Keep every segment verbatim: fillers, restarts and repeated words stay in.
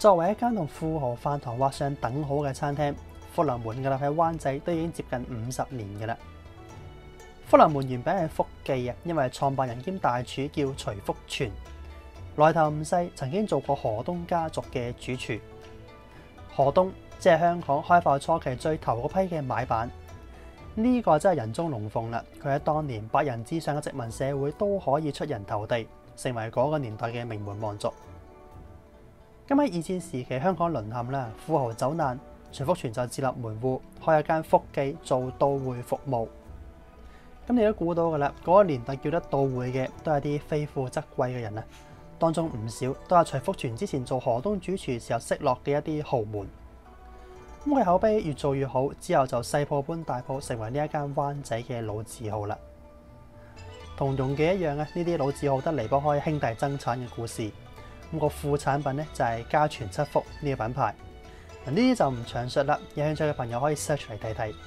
作為一間同富豪飯堂畫上等號嘅餐廳，福臨門屹立喺灣仔都已經接近五十年嘅啦。福臨門原名係福記啊，因為創辦人兼大廚叫徐福全，來頭唔細，曾經做過河東家族嘅主廚。河東即係香港開埠初期最頭嗰批嘅買辦，呢、這個真係人中龍鳳啦！佢喺當年百人之上嘅殖民社會都可以出人頭地，成為嗰個年代嘅名門望族。咁喺二戰時期，香港淪陷啦，富豪走難，徐福全就自立門戶，開一間福記做到會服務。咁你都估到噶啦，嗰、那個年代叫得到會嘅都係啲非富則貴嘅人啊，當中唔少都係徐福全之前做河東主廚時候識落嘅一啲豪門。咁佢口碑越做越好，之後就細鋪搬大鋪，成為呢一間灣仔嘅老字號啦。同容記一樣啊，呢啲老字號都離不開兄弟爭產嘅故事。咁、那個副產品咧就係家傳七福呢個品牌。嗱，呢啲就唔詳述啦，有興趣嘅朋友可以 search 嚟睇睇。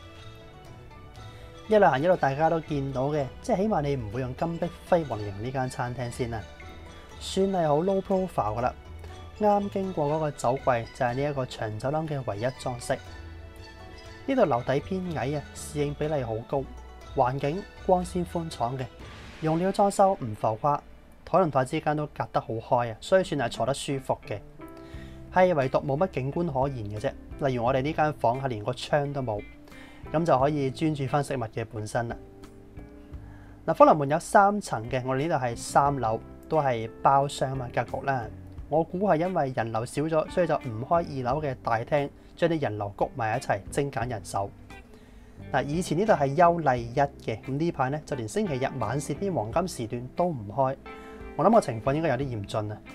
一路行一路大家都見到嘅，即係起碼你唔會用金碧輝煌嚟形容呢間餐廳先啦，算係好 low profile 噶啦。啱經過嗰個酒櫃就係呢一個長走廊嘅唯一裝飾。呢度樓底偏矮啊，侍應比例好高，環境光鮮寬敞嘅，用料裝修唔浮誇，台同台之間都隔得好開啊，所以算係坐得舒服嘅。係唯獨冇乜景觀可言嘅啫，例如我哋呢間房係連個窗都冇，咁就可以專注翻食物嘅本身啦。嗱，福臨門有三層嘅，我哋呢度係三樓，都係包廂嘛格局啦。我估係因為人流少咗，所以就唔開二樓嘅大廳，將啲人流谷埋一齊，精簡人手。嗱，以前呢度係優麗一嘅，咁呢排咧就連星期日晚市啲黃金時段都唔開，我諗個情況應該有啲嚴峻啊。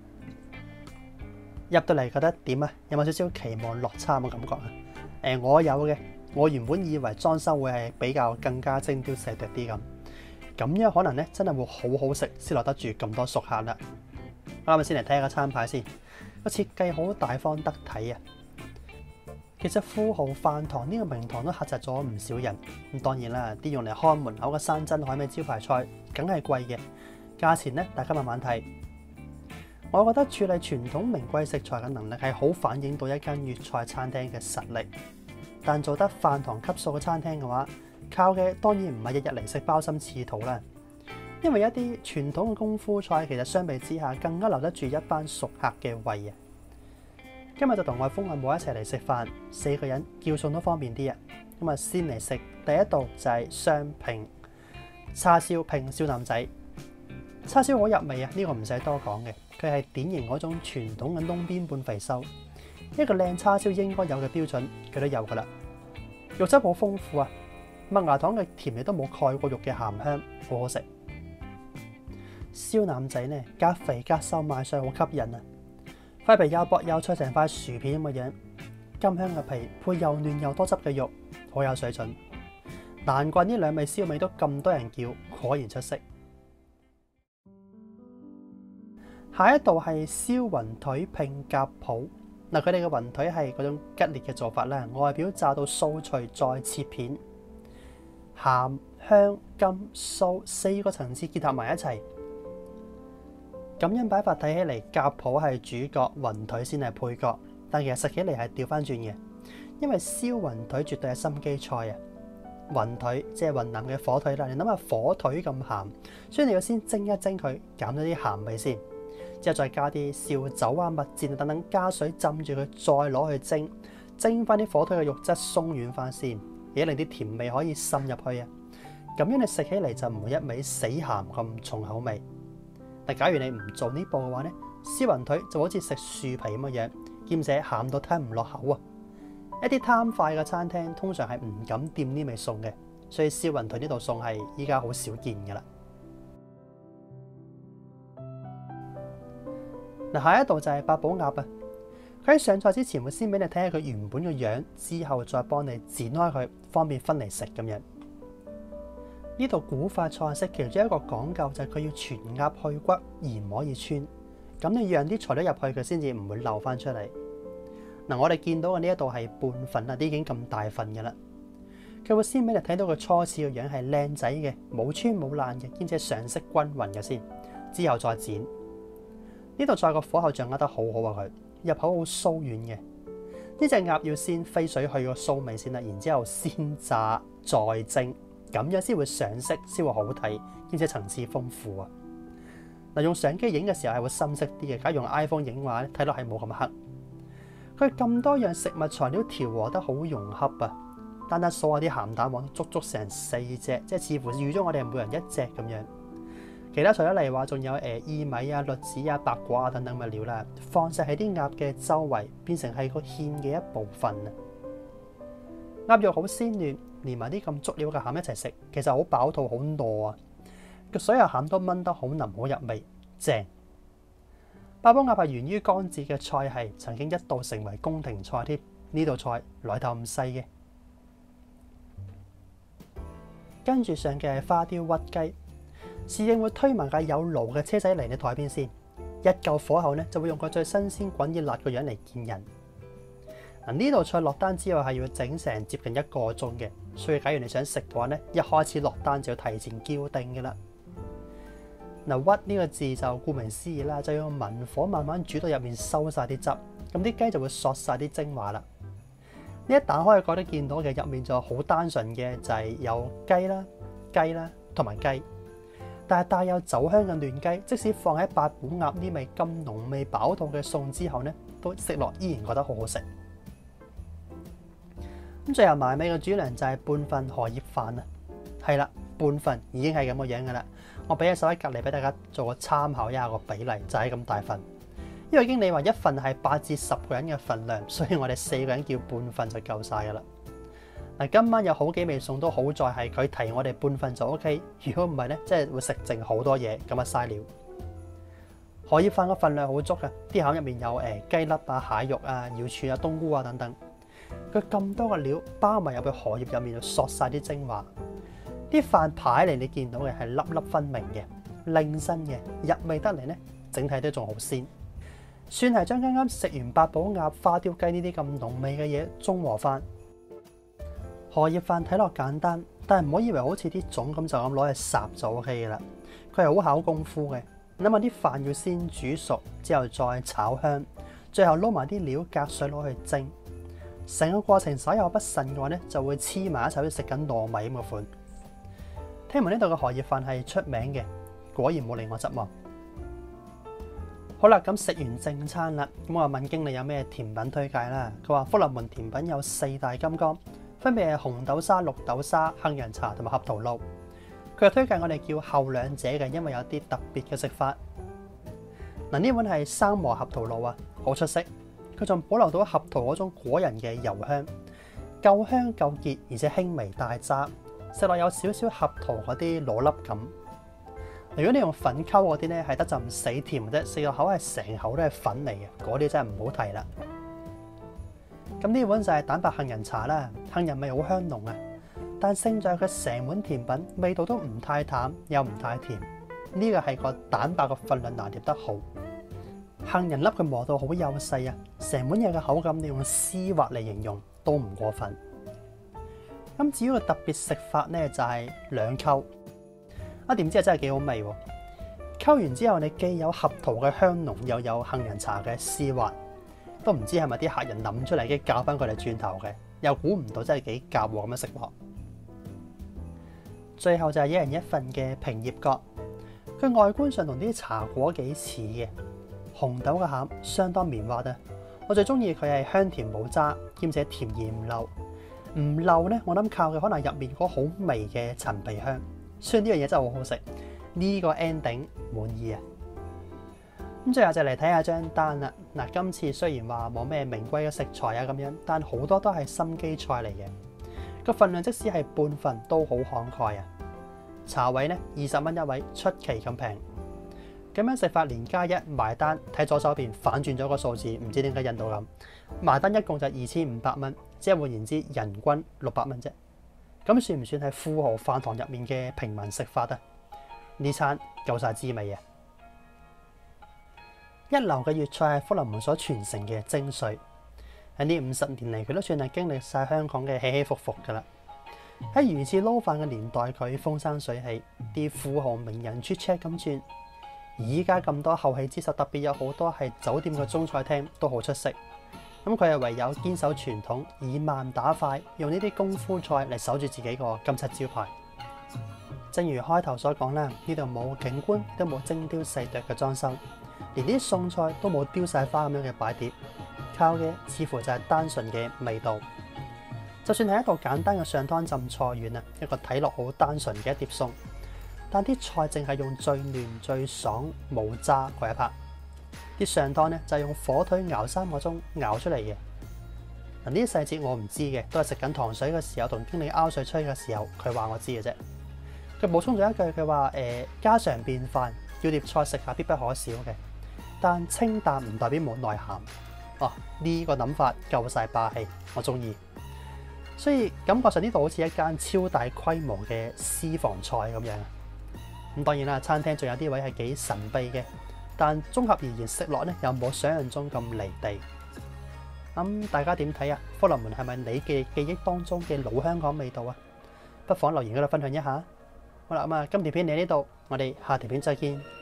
入到嚟覺得點啊？有冇少少期望落差嘅感覺啊？誒、呃，我有嘅。我原本以為裝修會係比較更加精雕細琢啲咁，咁樣可能咧真係會好好食，先落得住咁多熟客啦。我諗先嚟睇下個餐牌先，個設計好大方得體啊。其實富豪飯堂呢個名堂都嚇窒咗唔少人。咁當然啦，啲用嚟看門口嘅山珍海味招牌菜，梗係貴嘅。價錢咧，大家慢慢睇。我覺得處理傳統名貴食材嘅能力係好反映到一間粵菜餐廳嘅實力。但做得飯堂級數嘅餐廳嘅話，靠嘅當然唔係日日嚟食鮑參翅肚啦。因為一啲傳統嘅功夫菜，其實相比之下更加留得住一班熟客嘅胃啊。今日就同我風阿母一齊嚟食飯，四個人叫餸都方便啲啊。咁啊，先嚟食第一道就係雙拼叉燒拼燒腩仔。叉燒好入味啊，呢、這個唔使多講嘅，佢係典型嗰種傳統嘅東邊半肥瘦。一個靚叉燒應該有嘅標準，佢都有噶啦。肉質好豐富啊，麥芽糖嘅甜味都冇蓋過肉嘅鹹香，好好食。燒腩仔呢，夾肥夾瘦賣相好吸引啊！塊皮又薄又脆，成塊薯片咁嘅樣，甘香嘅皮配又嫩又多汁嘅肉，好有水準。難怪呢兩味燒味都咁多人叫，果然出色。下一道係燒雲腿拼夾脯。嗱，佢哋嘅雲腿係嗰種吉列嘅做法啦，外表炸到酥脆，再切片，鹹香甘酥四個層次結合埋一齊。咁樣擺法睇起嚟，夾脯係主角，雲腿先係配角。但其實食起嚟係調翻轉嘅，因為燒雲腿絕對係心機菜啊！雲腿即係雲南嘅火腿啦，你諗下火腿咁鹹，所以你要先蒸一蒸佢，減咗啲鹹味先。之後再加啲紹酒啊、蜜餞等等，加水浸住佢，再攞去蒸，蒸翻啲火腿嘅肉質鬆軟翻先，而令啲甜味可以滲入去啊。咁樣你食起嚟就唔會一味死鹹咁重口味。但假如你唔做呢步嘅話咧，燒雲腿就好似食樹皮咁嘅樣，兼且鹹到吞唔落口啊。一啲貪快嘅餐廳通常係唔敢掂呢味餸嘅，所以燒雲腿呢道餸係依家好少見噶啦。嗱，下一道就係八寶鴨啊！佢喺上菜之前會先俾你睇下佢原本嘅樣，之後再幫你剪開佢，方便分嚟食咁樣。呢道古法菜式其中一個講究就係佢要全鴨去骨，而唔可以穿。咁你讓啲材料入去，佢先至唔會漏翻出嚟。嗱，我哋見到嘅呢一道係半份啦，啲已經咁大份嘅啦。佢會先俾你睇到佢初始嘅樣係靚仔嘅，冇穿冇爛嘅，兼且上色均勻嘅先，之後再剪。呢度再個火候掌握得好好啊！佢入口好酥軟嘅。呢隻鴨要先飛水去個酥味先啦，然之後先炸再蒸，咁樣先會上色，先會好睇，兼且層次豐富啊！嗱，用相機影嘅時候係會深色啲嘅，假如用 iPhone 影嘅話咧，睇落係冇咁黑。佢咁多樣食物材料調和得好融洽啊！單單數下啲鹹蛋黃足足成四隻，即係似乎預咗我哋每人一隻咁樣。其他除咗例話，仲有誒薏米啊、栗子啊、白果啊等等嘅料啦，放晒喺啲鴨嘅周圍，變成係個芡嘅一部分啊！鴨肉好鮮嫩，連埋啲咁足料嘅餡一齊食，其實好飽肚、好糯啊！個所有餡都炆得好腍、好入味，正。八寶鴨係源於江浙嘅菜系，曾經一度成為宮廷菜添。呢道菜來頭唔細嘅。跟住上嘅係花雕屈雞。侍應會推埋架有爐嘅車仔嚟你台邊先，一嚿火候呢就會用個最新鮮滾熱辣個樣嚟見人。嗱，呢道菜落單之後係要整成接近一個鐘嘅，所以假如你想食嘅話呢，一開始落單就要提前叫定嘅啦。嗱，屈呢個字就顧名思義啦，就要用文火慢慢煮到入面收晒啲汁，咁啲雞就會索晒啲精華啦。呢一打開覺得見到嘅入面就好單純嘅，就係有雞啦、雞啦同埋雞。但係帶有酒香嘅嫩雞，即使放喺八寶鴨呢味咁濃味飽肚嘅餸之後呢，都食落依然覺得好好食。咁最後埋尾嘅主糧就係半份荷葉飯啊，係啦，半份已經係咁個樣噶啦。我俾隻手喺隔離俾大家做個參考一下個比例，就係咁大份。因為經理話一份係八至十個人嘅份量，所以我哋四個人叫半份就夠晒噶啦。嗱，今晚有好幾味餸都好在係佢提我哋半份就 O K， 如果唔係咧，即係會食剩好多嘢，咁啊嘥料。荷葉飯個份量好足嘅，啲餡入面有誒雞粒啊、蟹肉啊、瑤柱啊、冬菇啊等等。佢咁多個料包埋入去荷葉入面，就索晒啲精華。啲飯排嚟，你見到嘅係粒粒分明嘅、靚身嘅、入味得嚟咧，整體都仲好鮮。算係將啱啱食完八寶鴨、花雕雞呢啲咁濃味嘅嘢中和翻。荷葉飯睇落簡單，但係唔好以為好似啲粽咁就咁攞去烚就 O K 嘅啦。佢係好考功夫嘅。諗下啲飯要先煮熟，之後再炒香，最後撈埋啲料隔水攞去蒸。成個過程稍有不慎嘅話咧，就會黐埋一齊好似食緊糯米咁嘅款。聽聞呢度嘅荷葉飯係出名嘅，果然冇令我失望。好啦，咁食完正餐啦，咁我問經理有咩甜品推介啦。佢話福臨門甜品有四大金剛，分別係紅豆沙、綠豆沙、杏仁茶同埋合桃露。佢又推介我哋叫後兩者嘅，因為有啲特別嘅食法。嗱，呢碗係生磨合桃露啊，好出色。佢仲保留到合桃嗰種果仁嘅油香，夠香夠結，而且輕微帶渣，食落有少少合桃嗰啲顆粒感。如果你用粉溝嗰啲咧，係得陣死甜啫，食落口係成口都係粉嚟嘅，嗰啲真係唔好提啦。咁呢碗就係蛋白杏仁茶啦，杏仁味好香濃啊，但勝在佢成碗甜品味道都唔太淡又唔太甜，呢個係個蛋白個分量拿捏得好。杏仁粒佢磨到好幼細啊，成碗嘢嘅口感你用絲滑嚟形容都唔過分。咁至於個特別食法咧，就係兩溝。啊，點知真係幾好味喎！溝完之後，你既有合桃嘅香濃，又有杏仁茶嘅絲滑，都唔知係咪啲客人諗出嚟嘅，教翻佢哋轉頭嘅，又估唔到真係幾夾喎咁樣食落。最後就係一人一份嘅平葉角，佢外觀上同啲茶果幾似嘅，紅豆嘅餡相當綿滑啊！我最中意佢係香甜冇渣，兼且甜而唔漏。唔漏咧，我諗靠嘅可能入面嗰好微嘅陳皮香。雖然呢樣嘢真係好好食，呢個 ending 滿意啊！咁最後就嚟睇下張單啦。嗱，今次雖然話冇咩名貴嘅食材啊咁樣，但好多都係心機菜嚟嘅。個份量即使係半份都好慷慨啊！茶位咧二十蚊一位，出奇咁平。咁樣食法連加一埋單，睇左手邊反轉咗個數字，唔知點解印到咁。埋單一共就二千五百蚊，即係換言之，人均六百蚊啫。咁算唔算係富豪飯堂入面嘅平民食法啊？呢餐夠晒滋味啊！一流嘅粵菜係福臨門所傳承嘅精髓。喺呢五十年嚟，佢都算係經歷晒香港嘅起起伏伏噶啦。喺魚翅撈飯嘅年代，佢風生水起，啲富豪名人出車咁轉。 而依家咁多後起之秀，特別有好多係酒店嘅中菜廳都好出色。咁佢係唯有堅守傳統，以慢打快，用呢啲功夫菜嚟守住自己個金漆招牌。正如開頭所講啦，呢度冇景觀，都冇精雕細琢嘅裝修，連啲餸菜都冇雕晒花咁樣嘅擺碟，靠嘅似乎就係單純嘅味道。就算係一個簡單嘅上湯浸菜丸啊，一個睇落好單純嘅一碟餸，但啲菜淨係用最嫩最爽冇渣嗰一 part，啲上湯咧就係用火腿熬三個鐘熬出嚟嘅。嗱，呢啲細節我唔知嘅，都係食緊糖水嘅時候同經理拗水吹嘅時候，佢話我知嘅啫。佢補充咗一句，佢話誒家常便飯，要碟菜食下必不可少嘅，但清淡唔代表冇內涵。哦，呢個諗法夠晒霸氣，我中意。所以感覺上呢度好似一間超大規模嘅私房菜咁樣。咁當然啦，餐廳仲有啲位係幾神秘嘅，但綜合而言食落咧又冇想象中咁離地。咁、嗯、大家點睇啊？科羅門係咪你嘅記憶當中嘅老香港味道啊？不妨留言嗰度分享一下。好啦，咁啊，今條片嚟呢度，我哋下條片再見。